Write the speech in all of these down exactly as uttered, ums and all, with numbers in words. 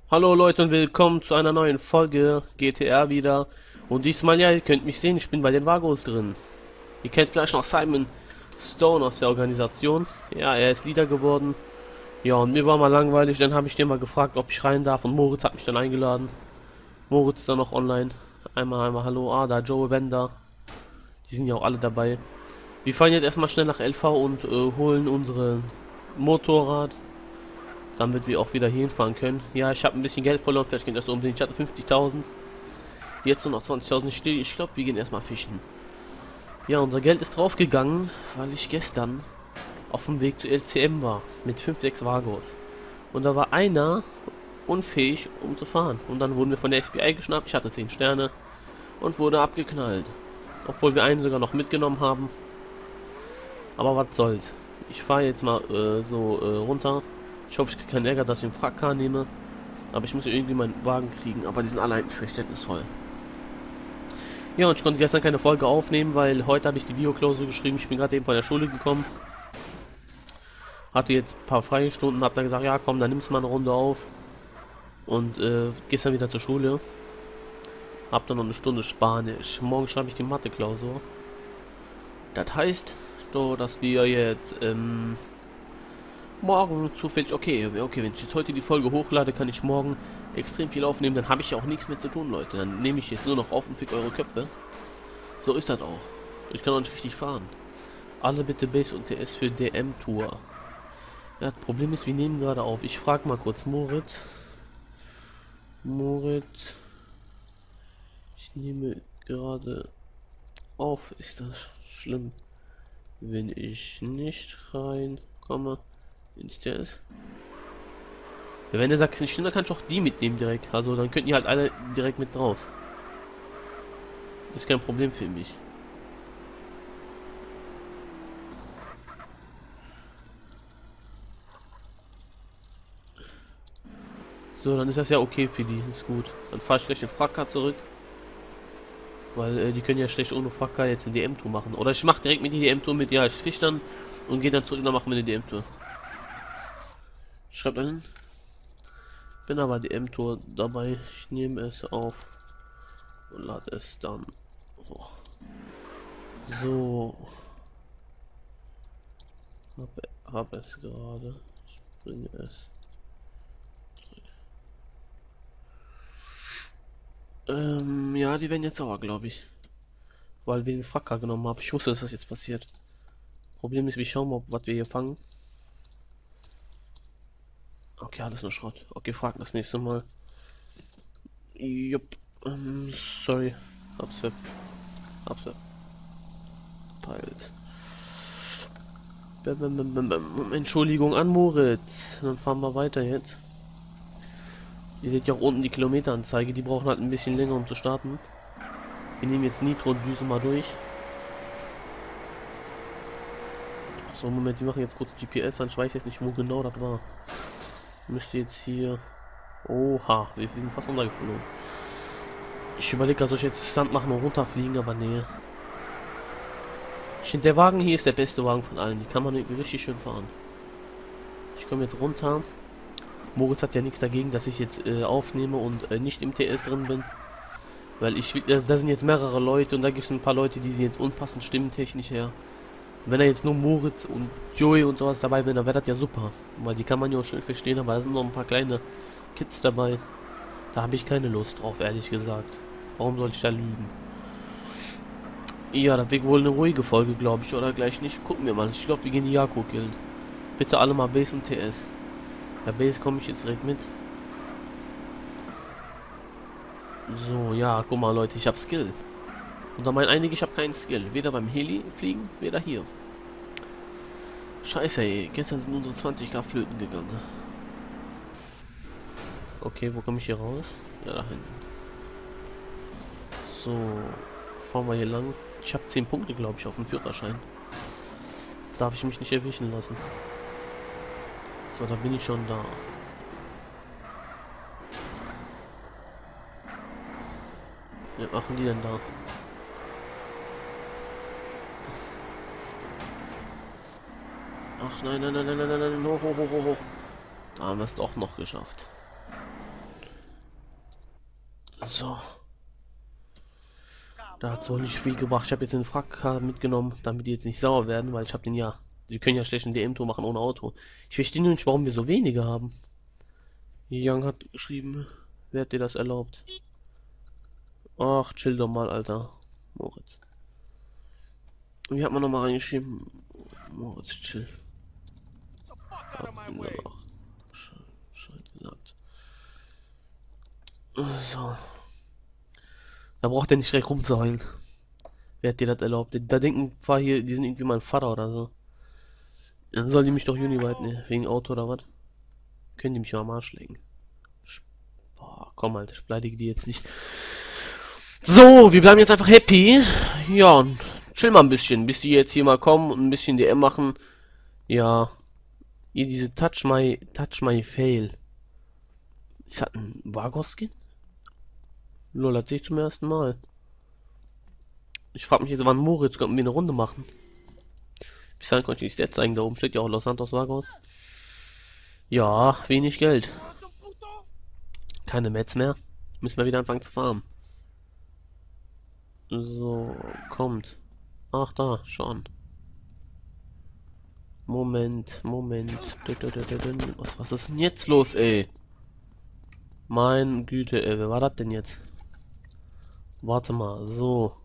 Hallo Leute und willkommen zu einer neuen Folge G T R wieder. Und diesmal, ja, ihr könnt mich sehen, ich bin bei den Vagos drin. Ihr kennt vielleicht noch Simon Stone aus der Organisation. Ja, er ist Leader geworden. Ja, und mir war mal langweilig, dann habe ich den mal gefragt, ob ich rein darf, und Moritz hat mich dann eingeladen. Moritz ist dann noch online. Einmal, einmal Hallo, ah, da Joe Bender. Die sind ja auch alle dabei. Wir fahren jetzt erstmal schnell nach L V und äh, holen unsere Motorrad, damit wir auch wieder hinfahren können. Ja, ich habe ein bisschen Geld verloren, vielleicht geht das so um den, ich hatte fünfzigtausend. Jetzt nur noch zwanzigtausend still. Ich glaube, wir gehen erstmal fischen. Ja, unser Geld ist draufgegangen, weil ich gestern auf dem Weg zu L C M war. Mit fünf, sechs Vagos. Und da war einer unfähig, um zu fahren. Und dann wurden wir von der F B I geschnappt. Ich hatte zehn Sterne und wurde abgeknallt. Obwohl wir einen sogar noch mitgenommen haben. Aber was soll's. Ich fahre jetzt mal äh, so äh, runter. Ich hoffe, ich kriege keinen Ärger, dass ich einen Fracker nehme. Aber ich muss irgendwie meinen Wagen kriegen. Aber die sind alle nicht verständnisvoll. Ja, und ich konnte gestern keine Folge aufnehmen, weil heute habe ich die Videoklausur geschrieben. Ich bin gerade eben von der Schule gekommen. Hatte jetzt ein paar freie Stunden, hab dann gesagt, ja komm, dann nimmst du mal eine Runde auf. Und äh, gestern wieder zur Schule. Hab dann noch eine Stunde Spanisch. Morgen schreibe ich die Mathe-Klausur. Das heißt, so, dass wir jetzt ähm, morgen zufällig, okay, okay, wenn ich jetzt heute die Folge hochlade, kann ich morgen extrem viel aufnehmen, dann habe ich ja auch nichts mehr zu tun, Leute. Dann nehme ich jetzt nur noch auf und fick eure Köpfe. So ist das auch. Ich kann auch nicht richtig fahren. Alle bitte Base und T S für D M-Tour. Ja, das Problem ist, wir nehmen gerade auf. Ich frage mal kurz Moritz. Moritz. Ich nehme gerade auf. Ist das schlimm, wenn ich nicht reinkomme ins T S? Ja, wenn der sagt, es nicht stimmt, dann kann ich auch die mitnehmen direkt. Also dann könnten die halt alle direkt mit drauf. Ist kein Problem für mich. So, dann ist das ja okay für die. Ist gut. Dann fahre ich gleich den Fracker zurück. Weil äh, die können ja schlecht ohne Fracker jetzt eine D M-Tour machen. Oder ich mache direkt mit die D M-Tour mit. Ja, ich fisch dann und gehe dann zurück, dann machen wir eine D M-Tour. Schreibt dann. Bin aber D M-Tour dabei. Ich nehme es auf und lade es dann hoch. So. Hab, hab es gerade. Ich bringe es. Ähm, ja, die werden jetzt sauer, glaube ich. Weil wir den Fracker genommen haben. Ich wusste, dass das jetzt passiert. Problem ist, wir schauen mal, was wir hier fangen. Okay, alles nur Schrott. Okay, fragen das nächste Mal. Jupp. Ähm, sorry. Hab's ver... Hab's verpeilt. Bäm, bäm, bäm, bäm, bäm. Entschuldigung an Moritz. Dann fahren wir weiter jetzt. Ihr seht ja auch unten die Kilometeranzeige. Die brauchen halt ein bisschen länger, um zu starten. Wir nehmen jetzt Nitro und düsen mal durch. So, Moment, wir machen jetzt kurz G P S an. Ich weiß jetzt nicht, wo genau das war. Müsste jetzt hier... Oha, wir sind fast runtergeflogen. Ich überlege, soll ich jetzt Stand machen und runterfliegen, aber nee. Ich finde, der Wagen hier ist der beste Wagen von allen. Die kann man irgendwie richtig schön fahren. Ich komme jetzt runter. Moritz hat ja nichts dagegen, dass ich jetzt äh, aufnehme und äh, nicht im T S drin bin. Weil ich... Da, da sind jetzt mehrere Leute und da gibt es ein paar Leute, die sind jetzt unpassend stimmentechnisch her. Wenn er jetzt nur Moritz und Joey und sowas dabei wäre, dann wäre das ja super. Weil die kann man ja auch schön verstehen, aber da sind noch ein paar kleine Kids dabei. Da habe ich keine Lust drauf, ehrlich gesagt. Warum soll ich da lügen? Ja, das wird wohl eine ruhige Folge, glaube ich, oder gleich nicht. Gucken wir mal. Ich glaube, wir gehen die Jako killen. Bitte alle mal Base und T S. Bei Base komme ich jetzt direkt mit. So, ja, guck mal, Leute, ich habe Skill. Und da meinen einige, ich habe keinen Skill. Weder beim Heli fliegen, weder hier. Scheiße, ey. Gestern sind unsere zwanzig K flöten gegangen. Okay, wo komme ich hier raus? Ja, da hinten. So, fahren wir hier lang. Ich habe zehn Punkte, glaube ich, auf dem Führerschein. Darf ich mich nicht erwischen lassen. So, da bin ich schon da. Was machen die denn da? Ach nein, nein, nein, nein, nein, nein, nein, hoch, hoch, hoch, hoch. Da haben wir es doch noch geschafft. So. Da hat es wohl nicht viel gebracht. Ich habe jetzt den Fracker mitgenommen, damit die jetzt nicht sauer werden, weil ich habe den ja. Sie können ja schlecht ein D M-Tour machen ohne Auto. Ich verstehe nur nicht, warum wir so wenige haben. Young hat geschrieben, wer hat dir das erlaubt? Ach, chill doch mal, Alter. Moritz. Wie hat man nochmal reingeschrieben? Moritz, chill. So. Da braucht er nicht direkt rumzuheulen. Wer hat dir das erlaubt? Da denken ein paar hier, die sind irgendwie mein Vater oder so. Dann soll die mich doch Unibite, ne? Wegen Auto oder was? Können die mich mal am Arsch legen? Boah, komm, Alter, ich beleidige die jetzt nicht. So, wir bleiben jetzt einfach happy. Ja, und chill mal ein bisschen, bis die jetzt hier mal kommen und ein bisschen D M machen. Ja. Hier diese Touch My, Touch My Fail. Ist das ein Vagos-Skin? Lol, das sehe ich zum ersten Mal. Ich frage mich jetzt, wann Moritz kommt, mir eine Runde machen. Bis dahin konnte ich die Stats zeigen, da oben steht ja auch Los Santos Vagos. Ja, wenig Geld. Keine Mets mehr. Müssen wir wieder anfangen zu farmen. So, kommt. Ach, da, schon. Moment, Moment. Was, was ist denn jetzt los, ey? Mein Güte, ey, wer war das denn jetzt? Warte mal, so.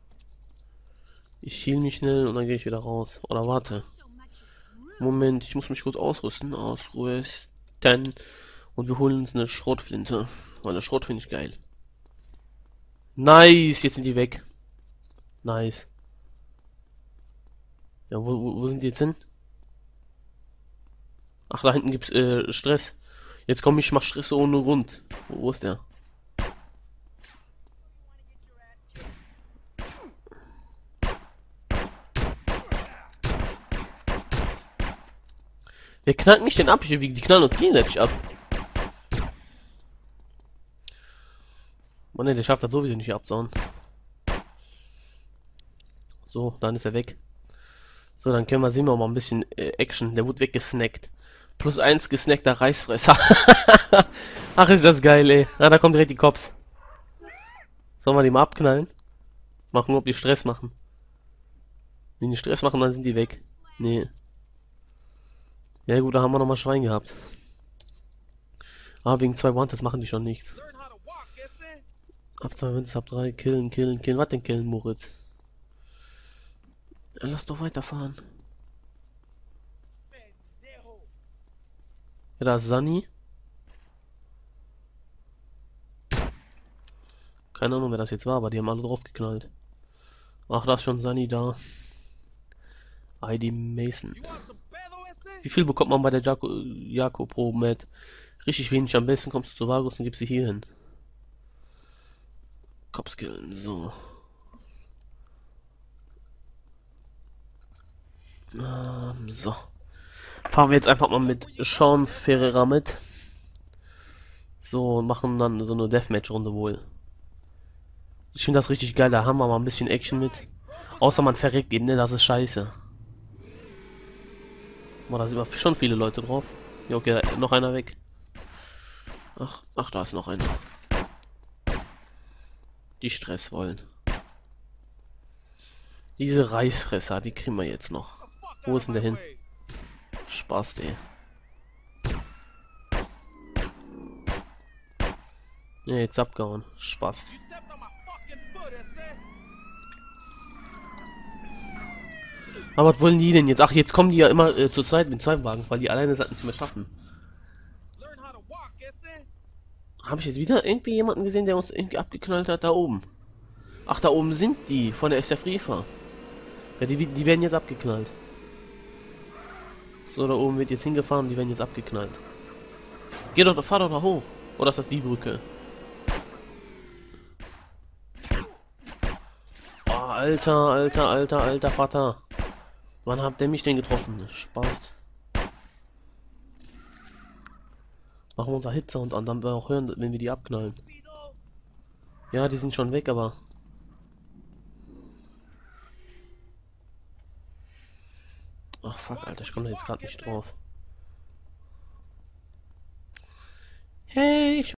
Ich heal mich schnell und dann gehe ich wieder raus. Oder warte. Moment, ich muss mich kurz ausrüsten. Ausrüsten. Und wir holen uns eine Schrotflinte. Weil eine Schrot finde ich geil. Nice, jetzt sind die weg. Nice. Ja, wo, wo, wo sind die jetzt hin? Ach, da hinten gibt's äh, Stress. Jetzt komm, ich mach Stress ohne Grund. Wo, wo ist der? Wer knallt mich denn ab? Hier, die knallen uns gegenseitig ab. Mann, ne, der schafft das sowieso nicht hier abzuhauen. So, dann ist er weg. So, dann können wir sehen wir mal ein bisschen äh, Action. Der wurde weggesnackt. Plus eins gesnackter Reisfresser. Ach, ist das geil, ey. Ah, da kommt direkt die Cops. Sollen wir die mal abknallen? Machen, ob die Stress machen. Wenn die Stress machen, dann sind die weg. Nee. Ja gut, da haben wir nochmal Schwein gehabt. Ah, wegen zwei Wanted machen die schon nichts. Ab zwei Wanted, ab drei, killen, killen, killen. Was denn killen, Moritz? Ja, lass doch weiterfahren. Ja, da ist Sunny. Keine Ahnung, wer das jetzt war, aber die haben alle drauf geknallt. Ach, da ist schon Sunny da. I D Mason. Wie viel bekommt man bei der Jaco, Jaco Pro mit? Richtig wenig. Am besten kommst du zu Vagos und gibst sie hier hin. Kopfskillen, so. Ähm, so. Fahren wir jetzt einfach mal mit Sean Ferreira mit. So, und machen dann so eine Deathmatch-Runde wohl. Ich finde das richtig geil, da haben wir mal ein bisschen Action mit. Außer man verreckt eben, ne, das ist scheiße. Boah, da sind aber schon viele Leute drauf. Ja, okay, noch einer weg. Ach, ach, da ist noch einer. Die Stress wollen. Diese Reisfresser, die kriegen wir jetzt noch. Wo ist denn der hin? Spaß, ey. Ja, jetzt abgehauen. Spaß. Aber was wollen die denn jetzt? Ach, jetzt kommen die ja immer äh, zur Zeit mit zwei Wagen, weil die alleine es nicht mehr schaffen. Habe ich jetzt wieder irgendwie jemanden gesehen, der uns irgendwie abgeknallt hat? Da oben. Ach, da oben sind die von der S F Rifa. Ja, die, die werden jetzt abgeknallt. So, da oben wird jetzt hingefahren und die werden jetzt abgeknallt. Geh doch, fahr doch da hoch. Oder ist das die Brücke? Oh, alter, alter, alter, alter Vater. Wann habt ihr mich denn getroffen? Spaß. Machen wir unser Hitsound an, dann wir auch hören, wenn wir die abknallen. Ja, die sind schon weg, aber... Ach fuck, Alter, ich komme da jetzt gerade nicht drauf. Hey, ich